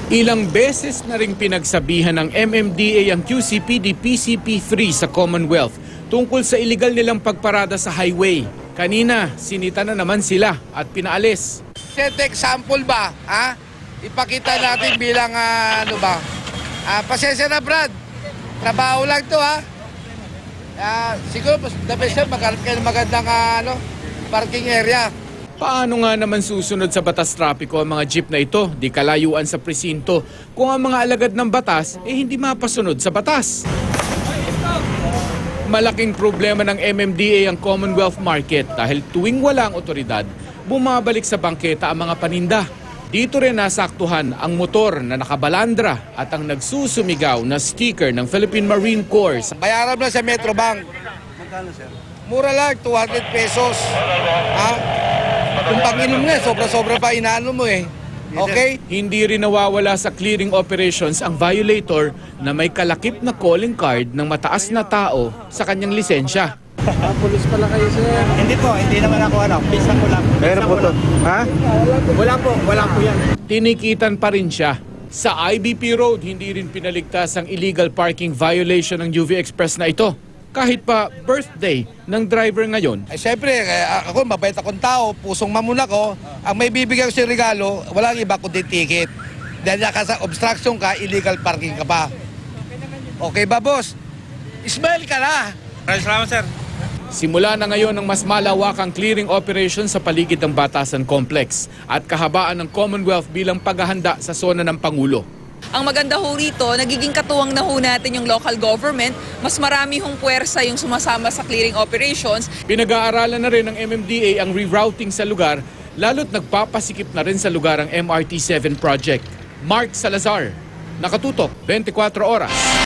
Ilang beses na ring pinagsabihan ng MMDA ang QCPD-PCP3 sa Commonwealth tungkol sa illegal nilang pagparada sa highway. Kanina, sinita na naman sila at pinaalis. Set example ba? Ha? Ipakita natin bilang pasensya na Brad. Trabaho lang to ha. Siguro the best yan, magkaroon kayo ng magandang parking area. Paano nga naman susunod sa batas trapiko ang mga jeep na ito, di kalayuan sa presinto, kung ang mga alagad ng batas hindi mapasunod sa batas? Malaking problema ng MMDA ang Commonwealth Market dahil tuwing wala ang otoridad, bumabalik sa bangketa ang mga paninda. Dito rin nasaktuhan ang motor na nakabalandra at ang nagsusumigaw na sticker ng Philippine Marine Corps. Bayaran lang sa Metrobank. Magkano, sir? Mura lang, 200 pesos. Ha? Kung pag-inom nga, sobra-sobra pa inaano mo eh. Okay? Hindi rin nawawala sa clearing operations ang violator na may kalakip na calling card ng mataas na tao sa kanyang lisensya. Pulis pala kayo, sir. Hindi po, hindi naman ako Pisa ko lang. Meron po to. Ha? Wala po yan. Tinikitan pa rin siya. Sa IBP Road, hindi rin pinaligtas ang illegal parking violation ng UV Express na ito. Kahit pa birthday ng driver ngayon. Siyempre, ako mabait akong tao, pusong mamuna ko. Ang may bibigyan ko sa regalo, walang iba kundi ticket. Dahil sa obstruction ka, illegal parking ka pa. Okay ba, boss? Smile ka na. Salamat, sir. Simula na ngayon ang mas malawakang clearing operation sa paligid ng Batasan Complex at kahabaan ng Commonwealth bilang paghahanda sa zona ng Pangulo. Ang maganda ho rito, nagiging katuwang na ho natin yung local government. Mas marami hong puwersa yung sumasama sa clearing operations. Pinag-aaralan na rin ng MMDA ang rerouting sa lugar, lalo't nagpapasikip na rin sa lugar ang MRT-7 project. Mark Salazar, Nakatutok, 24 Oras.